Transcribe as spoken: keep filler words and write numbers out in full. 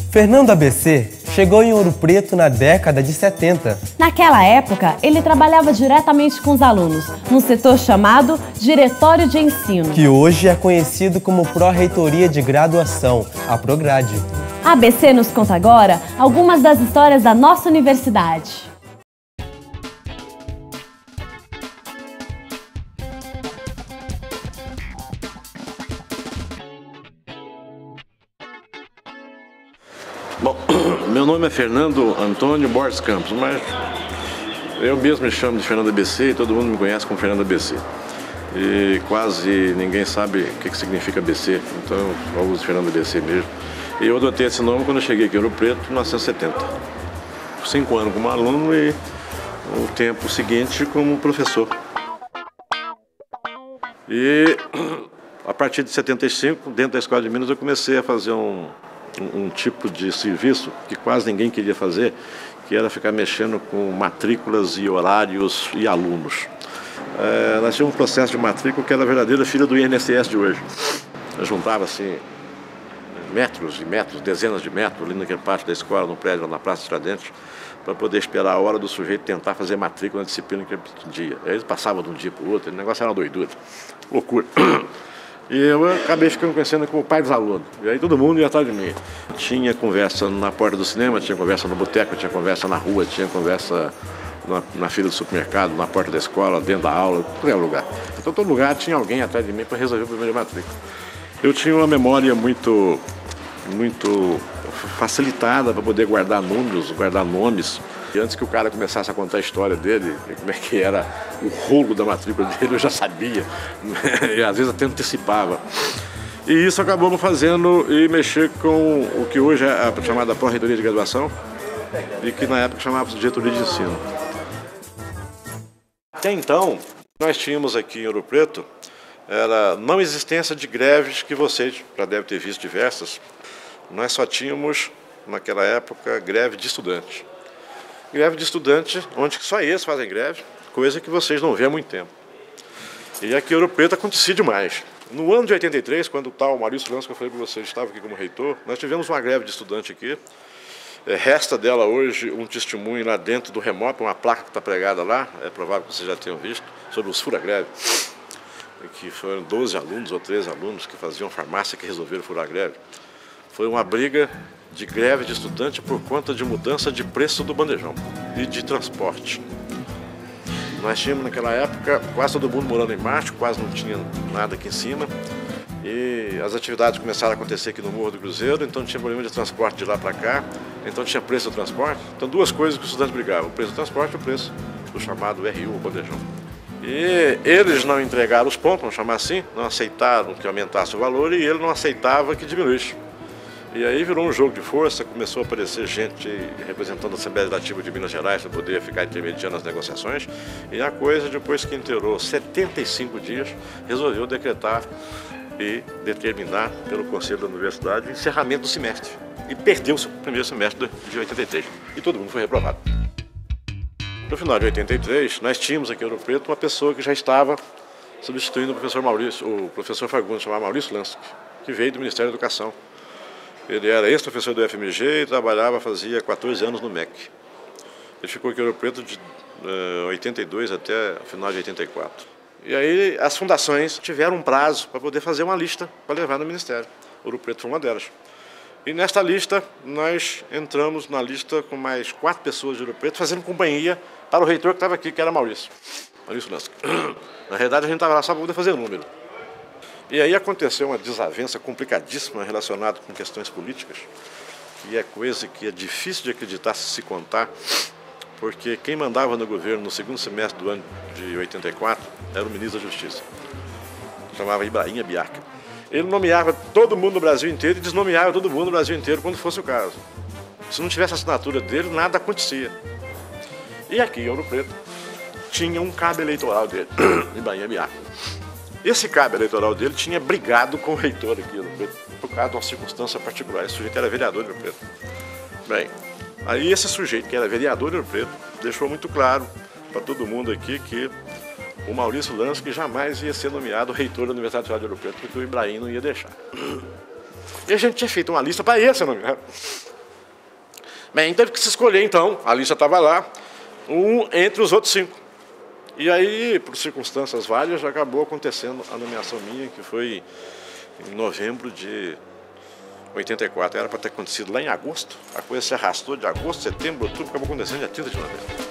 Fernando A B C chegou em Ouro Preto na década de setenta. Naquela época, ele trabalhava diretamente com os alunos, num setor chamado Diretório de Ensino, que hoje é conhecido como Pró-Reitoria de Graduação, a Prograde. A B C nos conta agora algumas das histórias da nossa universidade. Bom, meu nome é Fernando Antônio Borges Campos, mas eu mesmo me chamo de Fernando A B C e todo mundo me conhece como Fernando A B C. E quase ninguém sabe o que significa A B C, então eu uso Fernando A B C mesmo. E eu adotei esse nome quando eu cheguei aqui em Ouro Preto, em mil novecentos e setenta. Cinco anos como aluno e o tempo seguinte como professor. E a partir de setenta e cinco, dentro da Escola de Minas, eu comecei a fazer um... um tipo de serviço que quase ninguém queria fazer, que era ficar mexendo com matrículas e horários e alunos. É, nós tínhamos um processo de matrícula que era a verdadeira filha do I N S S de hoje. Juntava-se metros e metros, dezenas de metros, ali naquele pátio da escola, no prédio, na Praça Tiradentes, para poder esperar a hora do sujeito tentar fazer matrícula na disciplina que ele pedia. Aí eles passavam de um dia para o outro, o negócio era uma doidura, loucura. E eu acabei ficando conhecendo como o pai dos alunos. E aí todo mundo ia atrás de mim. Tinha conversa na porta do cinema, tinha conversa no boteco, tinha conversa na rua, tinha conversa na, na fila do supermercado, na porta da escola, dentro da aula, em qualquer lugar. Então todo lugar tinha alguém atrás de mim para resolver o problema de matrícula. Eu tinha uma memória muito, muito facilitada para poder guardar números, guardar nomes. E antes que o cara começasse a contar a história dele, como é que era o rolo da matrícula dele, eu já sabia, e às vezes até antecipava. E isso acabou me fazendo ir mexer com o que hoje é a chamada Pró-Reitoria de Graduação, e que na época chamava-se Diretoria de Ensino. Até então, nós tínhamos aqui em Ouro Preto, era não existência de greves que vocês já devem ter visto diversas. Nós só tínhamos, naquela época, greve de estudantes. Greve de estudante, onde só eles fazem greve, coisa que vocês não vêem há muito tempo. E aqui em Ouro Preto acontecia demais. No ano de oitenta e três, quando o tal Maurício Lans, que eu falei para vocês, estava aqui como reitor, nós tivemos uma greve de estudante aqui. É, resta dela hoje um testemunho lá dentro do remoto, uma placa que está pregada lá, é provável que vocês já tenham visto, sobre os fura-greve, que foram doze alunos ou treze alunos que faziam farmácia que resolveram furar a greve. Foi uma briga de greve de estudante por conta de mudança de preço do bandejão e de transporte. Nós tínhamos naquela época quase todo mundo morando embaixo, quase não tinha nada aqui em cima. E as atividades começaram a acontecer aqui no Morro do Cruzeiro, então tinha problema de transporte de lá para cá, então tinha preço do transporte. Então duas coisas que os estudantes brigavam, o preço do transporte e o preço do chamado R U, o bandejão. E eles não entregaram os pontos, vamos chamar assim, não aceitaram que aumentasse o valor e ele não aceitava que diminuísse. E aí virou um jogo de força, começou a aparecer gente representando a Assembleia Legislativa de Minas Gerais para poder ficar intermediando as negociações. E a coisa, depois que inteirou setenta e cinco dias, resolveu decretar e determinar pelo Conselho da Universidade o encerramento do semestre. E perdeu-se o primeiro semestre de oitenta e três. E todo mundo foi reprovado. No final de oitenta e três, nós tínhamos aqui em Ouro Preto uma pessoa que já estava substituindo o professor Maurício, o professor Fagundes, chamado Maurício Lans, que veio do Ministério da Educação. Ele era ex-professor do F M G e trabalhava, fazia quatorze anos no M E C. Ele ficou aqui em Ouro Preto de uh, oitenta e dois até o final de oitenta e quatro. E aí as fundações tiveram um prazo para poder fazer uma lista para levar no Ministério. Ouro Preto foi uma delas. E nesta lista, nós entramos na lista com mais quatro pessoas de Ouro Preto, fazendo companhia para o reitor que estava aqui, que era Maurício. Maurício Lans. Na realidade, a gente estava lá só para poder fazer número. E aí aconteceu uma desavença complicadíssima relacionada com questões políticas, que é coisa que é difícil de acreditar se se contar, porque quem mandava no governo no segundo semestre do ano de oitenta e quatro era o ministro da Justiça, chamava Ibrahim Abiaca. Ele nomeava todo mundo no Brasil inteiro e desnomeava todo mundo no Brasil inteiro quando fosse o caso. Se não tivesse a assinatura dele, nada acontecia. E aqui em Ouro Preto tinha um cabo eleitoral dele, Ibrahim Abiaca. Esse cabo eleitoral dele tinha brigado com o reitor aqui, por causa de uma circunstância particular. Esse sujeito era vereador de Ouro Preto. Bem, aí esse sujeito que era vereador de Ouro Preto deixou muito claro para todo mundo aqui que o Maurício Lans que jamais ia ser nomeado reitor da Universidade Federal de Ouro Preto, porque o Ibrahim não ia deixar. E a gente tinha feito uma lista para ele ser nomeado. Bem, teve que se escolher então, a lista estava lá, um entre os outros cinco. E aí, por circunstâncias várias, já acabou acontecendo a nomeação minha, que foi em novembro de oitenta e quatro. Era para ter acontecido lá em agosto. A coisa se arrastou de agosto, setembro, outubro, acabou acontecendo dia trinta de novembro.